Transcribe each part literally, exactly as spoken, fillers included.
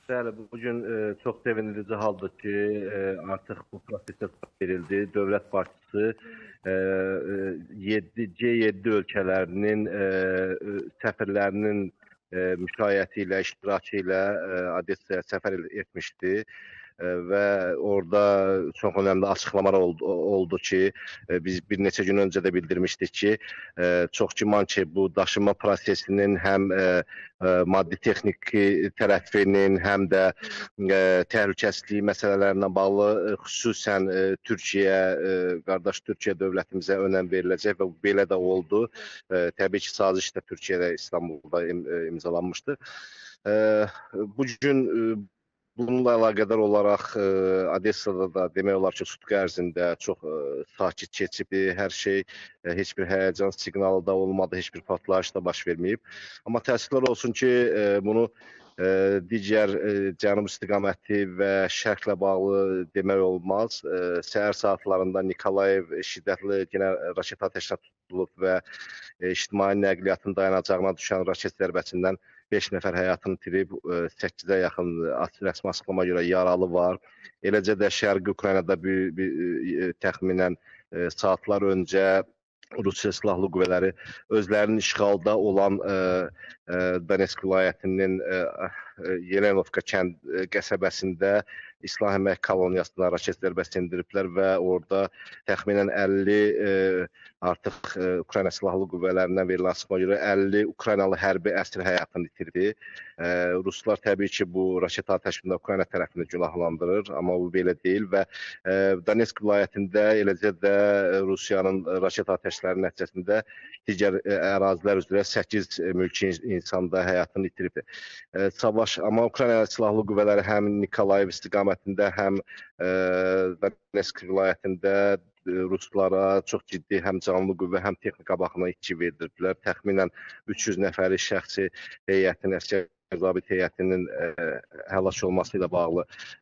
Bəli, bugün e, çox sevindirici haldır ki, e, artıq bu prosesə start verildi. Dövlət başçısı e, e, C yeddi ölkələrinin e, e, səfirlərinin e, müşayiəti ilə, iştirakı ilə e, Odessaya səfər etmişdi. Və orada çox önəmli açıqlamalar oldu, oldu ki, biz bir neçə gün öncə də bildirmişdik ki, çox güman ki, bu daşınma prosesinin həm maddi texniki tərəfinin, həm də təhlükəsizlik məsələlərinə bağlı xüsusən Türkiyə, qardaş Türkiyə dövlətimizə önəm veriləcək və belə də oldu. Təbii ki, saziş də Türkiyədə, İstanbulda imzalanmışdı. Bugün bununla əlaqədar olaraq Odessada da demək olar ki, sutqa ərzində çox sakit keçibdi. Hər şey, heç bir həyəcan siqnalı da olmadı, heç bir partlayış da baş verməyib. Amma təəssüflər olsun ki, bunu digər cənub istiqaməti və şərqlə bağlı demək olmaz. Səhər saatlarında Nikolayev şiddətli yenə raket atəşinə tutulub və ictimai nəqliyyatın dayanacağına düşən raket zərbəsindən beş nəfər həyatını itirib, səkkizə yaxın rəsmi açıqlama görə yaralı var. Eləcə də Şərqi Ukraynada bir, bir təxminən saatlar öncə Rusiya Silahlı Qüvvələri özlərinin işğalda olan Donetsk vilayətinin Yelenovka kənd qəsəbəsində İslah Əmək koloniyasına raket zərbəsi endiriblər və orada təxminən əlli artıq Ukrayna Silahlı Qüvvələrindən verilən açıqlama görə əlli Ukraynalı hərbi əsir həyatını itirdi. Ruslar təbii ki, bu raket atəşində Ukrayna tərəfini günahlandırır, amma bu belə deyil və Donetsk vilayətində eləcə də Rusiyanın raket atəşləri nəticəsində digər ərazilər üzrə səkkiz mülki insan da həyatını itirib. Savaş, amma Ukrayna Silahlı Qüvvələri həm Nikolayev istiqamətində, həm Donetsk vilayətində Ruslara çox ciddi həm canlı qüvvə, həm texnika baxımından itki verdirdilər. Təxminən üç yüz nəfəri şəxsi heyətin, əsgər zabit heyətinin həlak olması ilə bağlı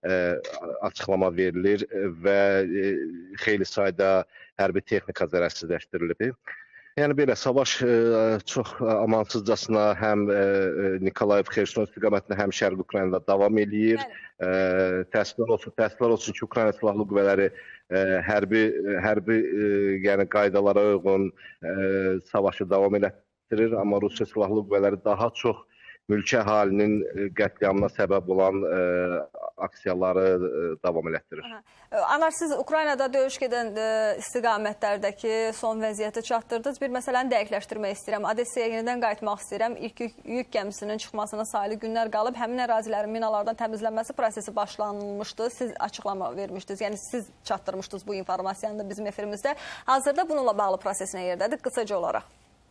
açıqlama verilir və xeyli sayda hərbi texnika zərərsizləşdirilib. Yəni belə, savaş çox amansızcasına həm Nikolayev, Xerson istiqamətində, həm Şərqi Ukraynada davam eləyir. Təəssüflər olsun, təəssüflər olsun ki, Ukrayna Silahlı Qüvvələri hərbi, hərbi yəni qaydalara uyğun savaşı davam elətdirir, amma Rusiya Silahlı Qüvvələri daha çox mülki əhalinin qətliamına səbəb olan aksiyaları davam elətdirir. Anar, siz Ukraynada döyüş gedən istiqamətlərdəki son vəziyyəti çatdırdınız. Bir məsələni dəqiqləşdirmək istəyirəm. Odessaya yenidən qayıtmaq istəyirəm. İlk yük gəmisinin çıxmasına sayılı günlər qalıb. Həmin ərazilərin minalardan təmizlənməsi prosesi başlanılmışdı. Siz açıqlama vermişdiniz. Yəni siz çatdırmışdınız bu informasiyanı da bizim efirimizdə. Hazırda bununla bağlı proses nə yerdədir? Qısaca olaraq.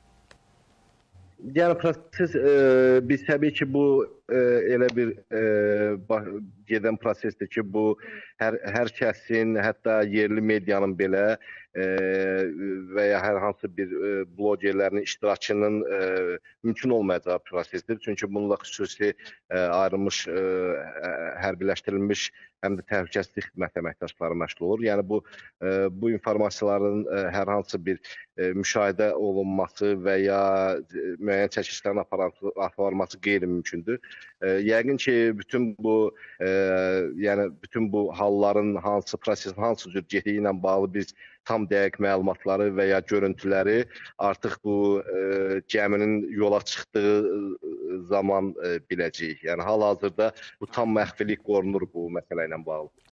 Yəni proses, biz təbii ki, bu elə bir gedən prosesdir ki, bu hər, hər kəsin, hətta yerli medianın belə və ya hər hansı bir blogerlərin iştirakının mümkün olmayacağı prosesdir. Çünki bununla xüsusi ayrılmış, hərbiləşdirilmiş həm də təhlükəsizlik xidmət əməkdaşları məşğul olur. Yəni bu, bu informasiyaların hər hansı bir müşahidə olunması və ya müəyyən çəkişlərin aparılması qeyri-mümkündür. Yəqin ki, bütün bu, yəni bütün bu halların hansı prosesin hansı cür getdiyi ilə bağlı biz tam dəqiq məlumatları və ya görüntüləri artıq bu gəminin yola çıxdığı zaman biləcəyik. Yəni hal-hazırda bu tam məxfilik qorunur bu məsələ ilə bağlı.